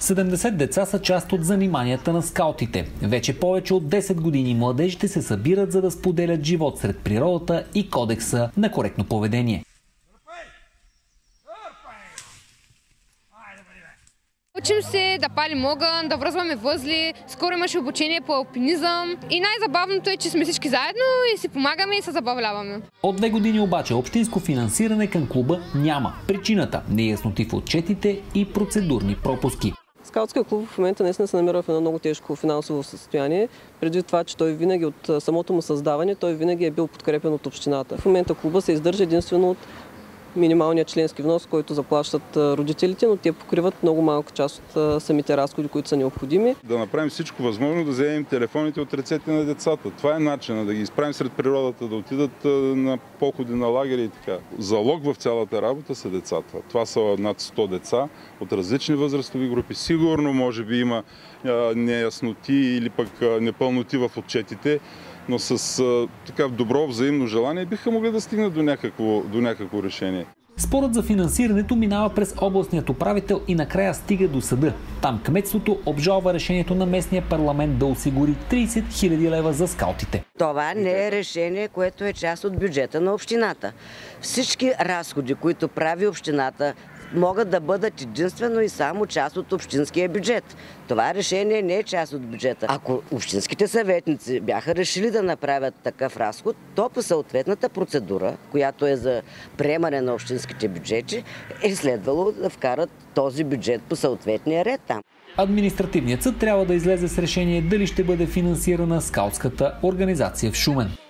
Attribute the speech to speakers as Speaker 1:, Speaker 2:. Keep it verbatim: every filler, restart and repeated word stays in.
Speaker 1: седемдесет деца са част от заниманията на скаутите. Вече повече от десет години младежите се събират, за да споделят живот сред природата и кодекса на коректно поведение.
Speaker 2: Учим се да палим огън, да връзваме възли, скоро имаше обучение по алпинизъм и най-забавното е, че сме всички заедно и си помагаме и се забавляваме.
Speaker 1: От две години обаче общинско финансиране към клуба няма. Причината – неясноти в отчетите и процедурни пропуски.
Speaker 3: Скаутският клуб в момента наистина се намира в едно много тежко финансово състояние, предвид това, че той винаги от самото му създаване, той винаги е бил подкрепен от общината. В момента клуба се издържа единствено от минималния членски внос, който заплащат родителите, но те покриват много малка част от самите разходи, които са необходими.
Speaker 4: Да направим всичко възможно, да вземем телефоните от ръцете на децата. Това е начинът, да ги изправим сред природата, да отидат на походи на лагери и така. Залог в цялата работа са децата. Това са над сто деца от различни възрастови групи. Сигурно може би има неясноти или пък непълноти в отчетите, но с така добро взаимно желание биха могли да стигнат до някакво, до някакво решение.
Speaker 1: Спорът за финансирането минава през областният управител и накрая стига до съда. Там кметството обжалва решението на местния парламент да осигури трийсет хиляди лева за скаутите.
Speaker 5: Това не е решение, което е част от бюджета на общината. Всички разходи, които прави общината, могат да бъдат единствено и само част от общинския бюджет. Това решение не е част от бюджета. Ако общинските съветници бяха решили да направят такъв разход, то по съответната процедура, която е за приемане на общинските бюджети, е следвало да вкарат този бюджет по съответния ред там.
Speaker 1: Административният съд трябва да излезе с решение дали ще бъде финансирана скаутската организация в Шумен.